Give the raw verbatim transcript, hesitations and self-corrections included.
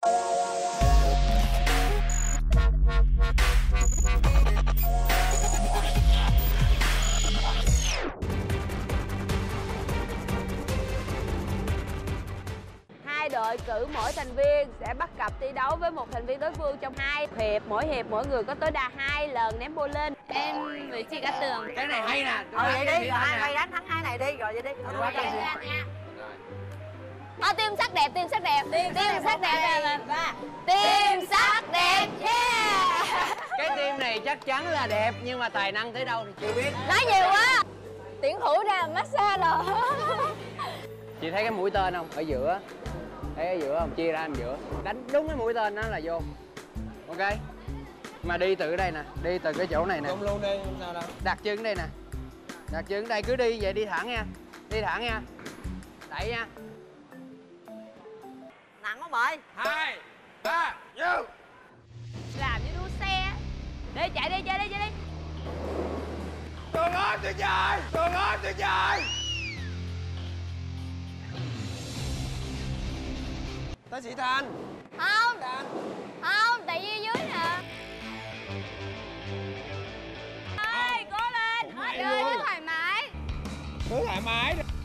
Hai đội cử mỗi thành viên sẽ bắt cặp thi đấu với một thành viên đối phương trong hai hiệp. Mỗi hiệp mỗi người có tối đa hai lần ném bowling. Em với chị Cát Tường. Cái này hay nè. Ờ vậy đi, rồi hai mày đánh thắng hai này đi, rồi vậy đi. Ờ, team sắc đẹp, team sắc đẹp. Team, team sắc đẹp là team sắc đẹp, yeah. Cái team này chắc chắn là đẹp nhưng mà tài năng tới đâu thì chưa biết. Nói nhiều quá. Tuyển thủ ra massage rồi. Chị thấy cái mũi tên không? Ở giữa. Thấy ở giữa không? Chia ra làm giữa. Đánh đúng cái mũi tên đó là vô. Ok. Mà đi từ đây nè, đi từ cái chỗ này nè. Không luôn đi, không sao đâu. Đặt chân đây nè. Đặt chân đây, cứ đi vậy, đi thẳng nha. Đi thẳng nha. Đẩy nha. Nặng quá mời. Hai, ba, vô. Làm như đua xe. Đi chạy đi, chạy đi, chạy đi. Trường ơi tôi chơi, Trường ơi tôi chơi. Tới chị Thành. Không, không, tại vì dưới nè. Ơi, cố lên. Hết đời, cứ thoải mái. Cứ thoải mái.